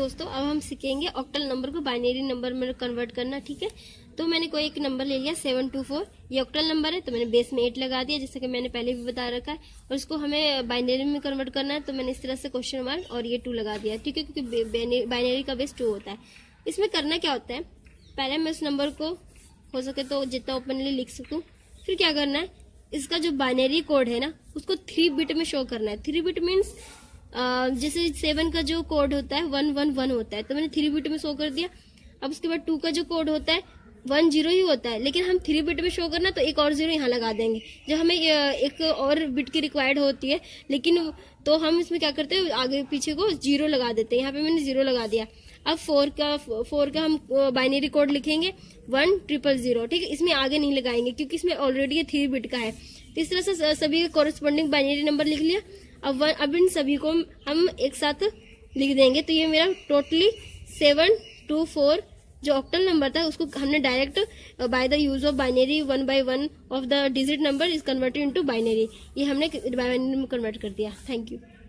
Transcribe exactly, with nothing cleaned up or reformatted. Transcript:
दोस्तों, अब हम सीखेंगे ऑक्टल नंबर को बाइनरी नंबर में कन्वर्ट करना। ठीक है, तो मैंने कोई एक नंबर ले लिया सेवन टू फोर, ये ऑक्टल नंबर है, तो मैंने बेस में एट लगा दिया, जैसे कि मैंने पहले भी बता रखा है। और इसको हमें बाइनरी में कन्वर्ट करना है, तो मैंने इस तरह से क्वेश्चन मार्क और ये टू लगा दिया। ठीक है, क्योंकि बाइनरी का बेस टू होता है। इसमें करना क्या होता है, पहले मैं इस नंबर को हो सके तो जितना ओपनली लिख सकूं, फिर क्या करना है, इसका जो बाइनरी कोड है ना उसको थ्री बिट में शो करना है। थ्री बिट मीन्स जैसे सेवन का जो कोड होता है वन वन वन होता है, तो मैंने थ्री बिट में शो कर दिया। अब उसके बाद टू का जो कोड होता है वन जीरो ही होता है, लेकिन हम थ्री बिट में शो करना तो एक और जीरो यहाँ लगा देंगे। जब हमें एक और बिट की रिक्वायर्ड होती है, लेकिन तो हम इसमें क्या करते हैं, आगे पीछे को जीरो लगा देते हैं। यहाँ पे मैंने जीरो लगा दिया। अब फोर का फोर का हम बाइनरी कोड लिखेंगे वन ट्रिपल जीरो। ठीक है, इसमें आगे नहीं लगाएंगे क्योंकि इसमें ऑलरेडी ये थ्री बिट का है। तो इस तरह से सभी कॉरेस्पॉन्डिंग बाइनरी नंबर लिख लिया। अब वन अब इन सभी को हम एक साथ लिख देंगे, तो ये मेरा टोटली सेवन टू फोर जो ऑक्टल नंबर था उसको हमने direct by the use of binary one by one of the digit number is converted into binary, ये हमने बाइनरी में कन्वर्ट कर दिया। Thank you.